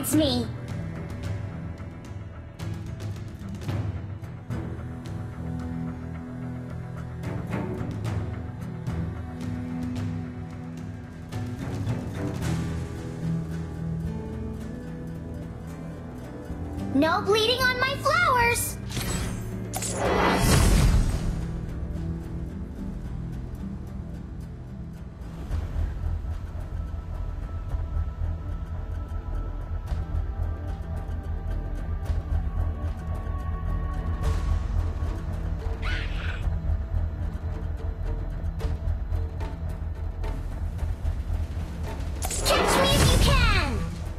guides me. No bleeding on my flowers! Catch me if you can!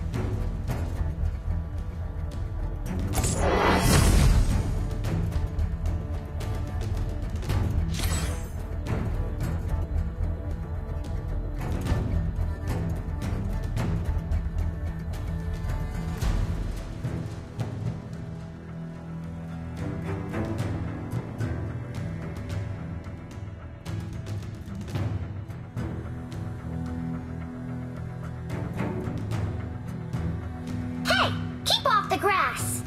Hey! Keep off the grass!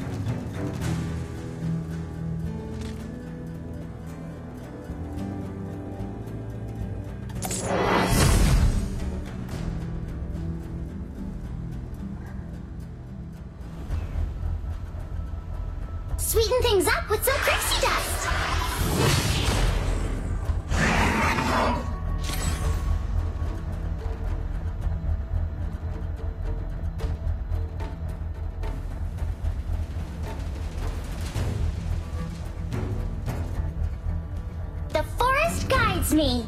Sweeten things up with some Crixie Dust! The forest guides me.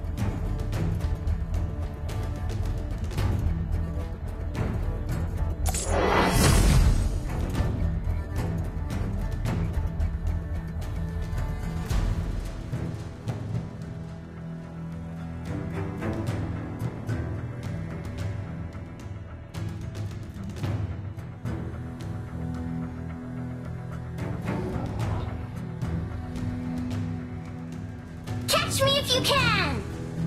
Catch me if you can!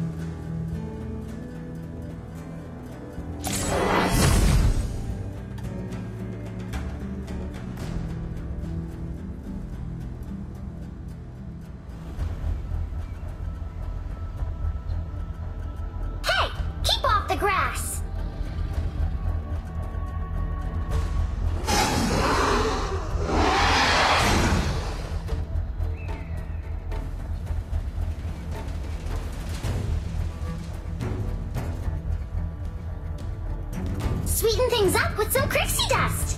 Hey! Keep off the grass! Sweeten things up with some Crixie Dust!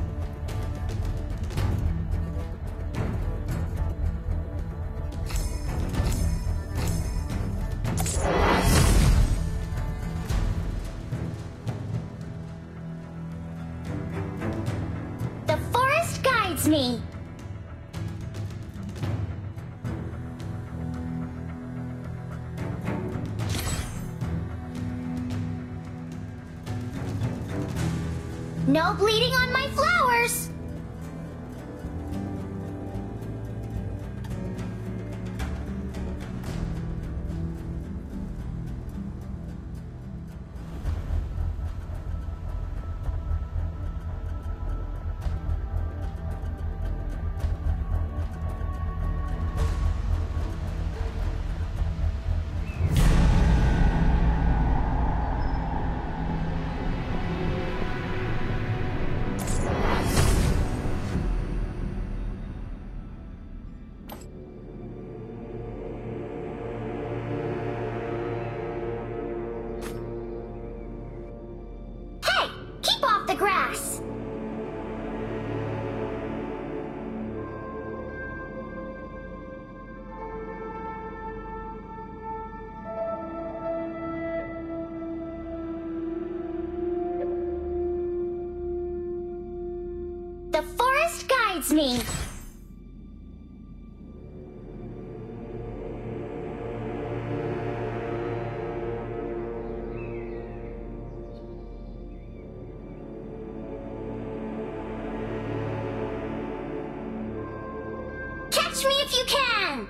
The forest guides me. No bleeding on my flowers! Hey! Keep off the grass! The forest guides me. Catch me if you can!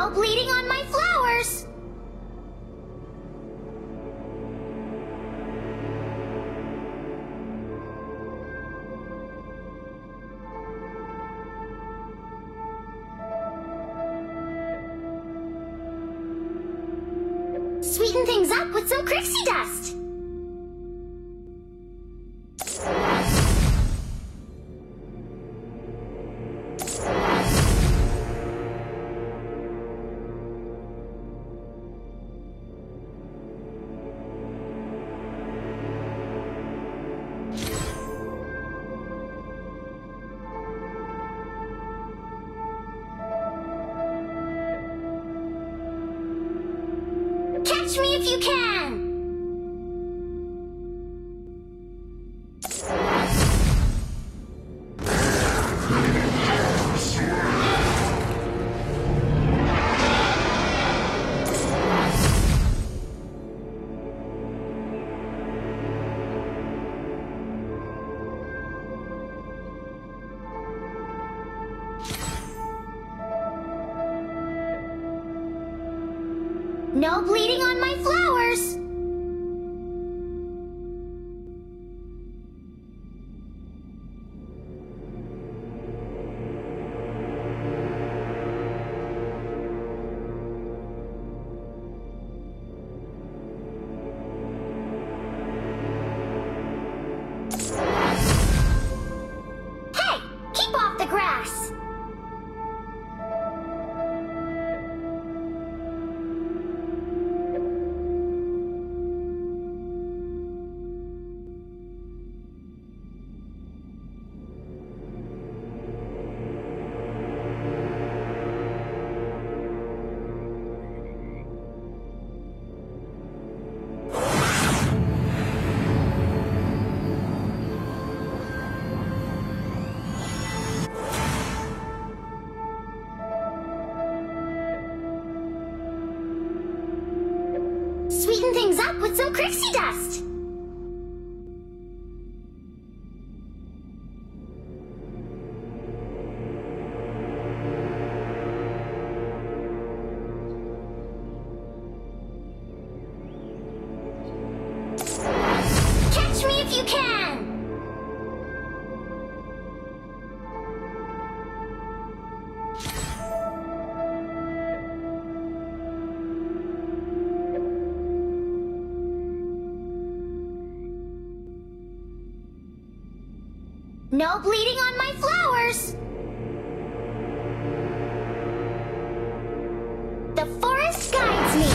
No bleeding on my flowers! Sweeten things up with some Crixie Dust! Catch me if you can! No bleeding on my flowers! Hey! Keep off the grass! Sweeten things up with some Crixie Dust! Catch me if you can! No bleeding on my flowers! The forest guides me!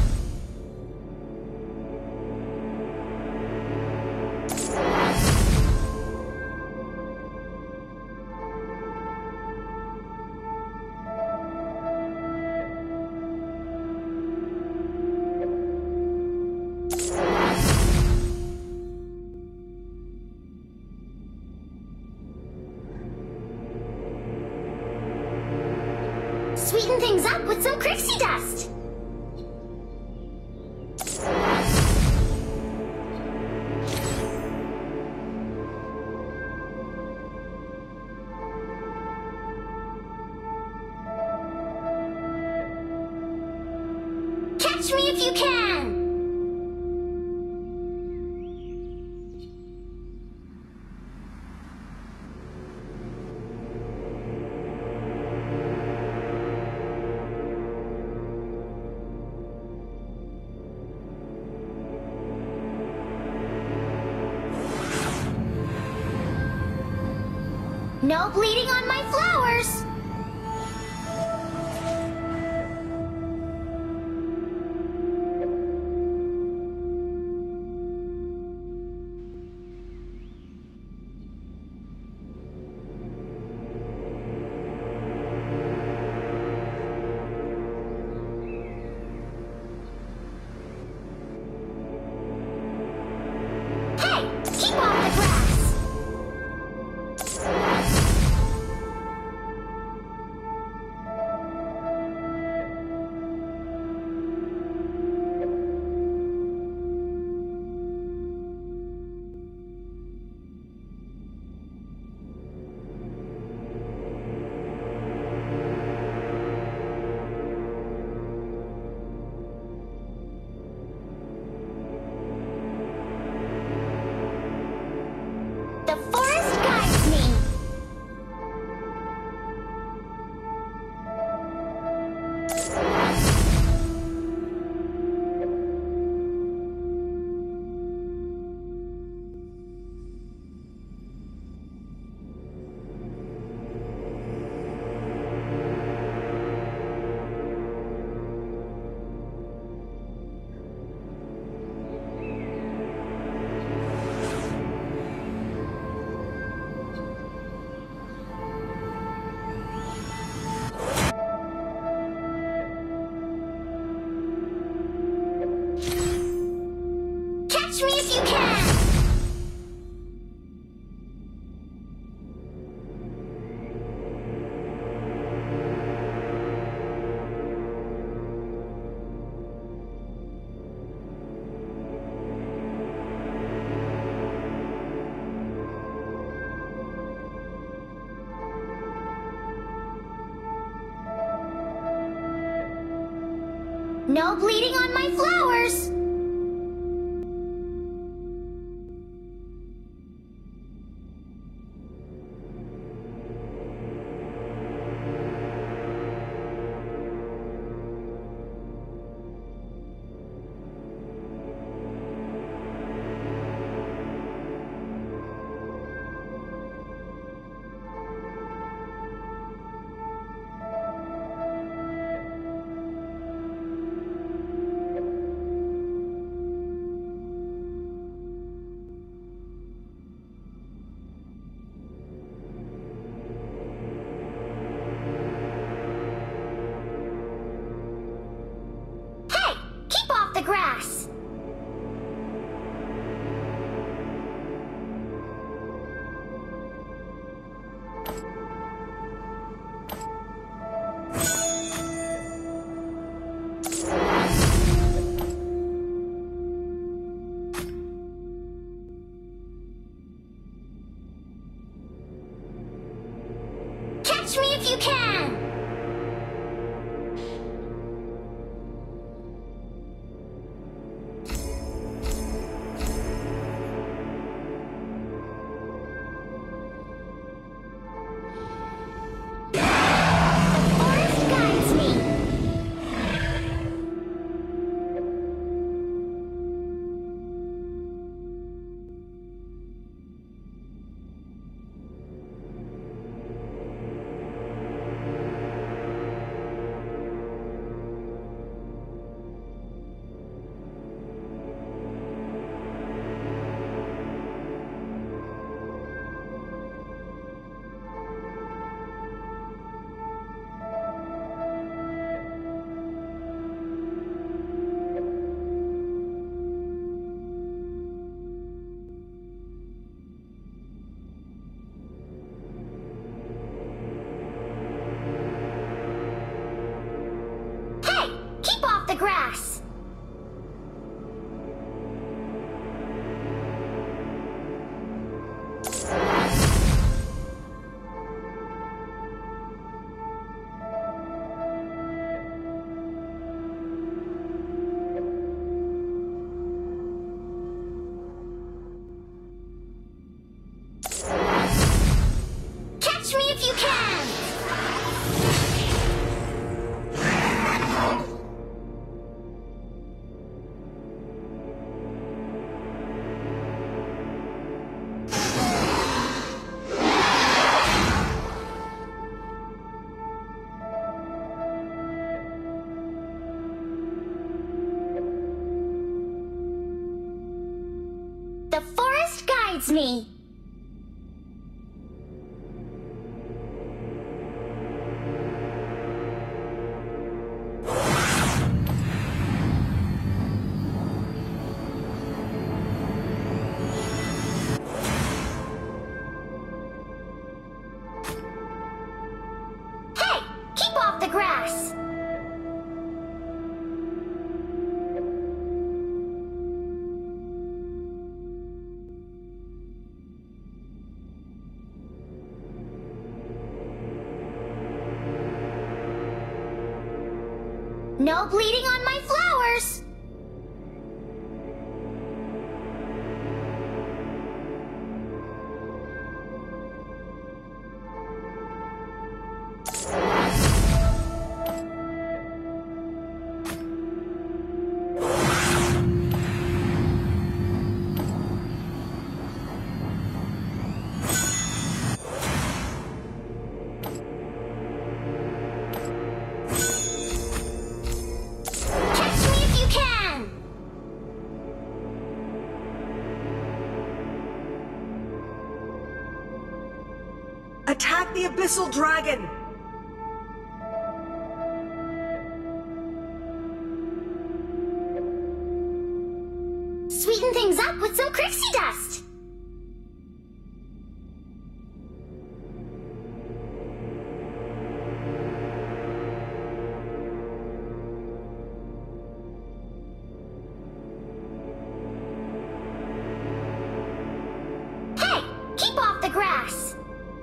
Sweeten things up with some Crixie Dust! Catch me if you can! No bleeding on my flowers! Hey! Keep off the grass! Catch me if you can! No bleeding on my flowers! The grass. Catch me if you can! The grass. Catch me if you can! The forest guides me. Hey, keep off the grass. No bleeding on my flowers! Attack the Abyssal Dragon! Sweet Sweeten things up with some Crixie Dust. Hey, keep off the grass.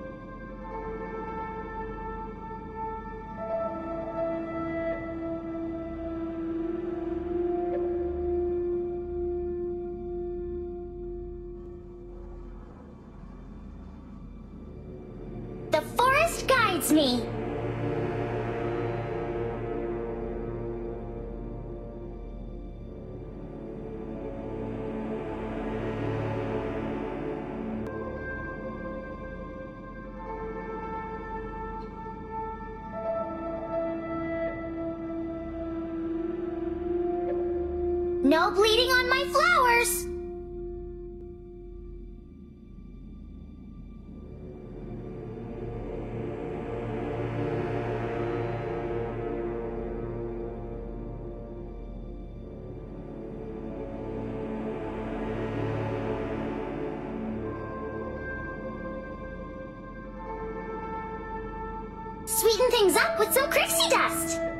The forest guides me. No bleeding on my flowers. Sweeten things up with some Crixie Dust.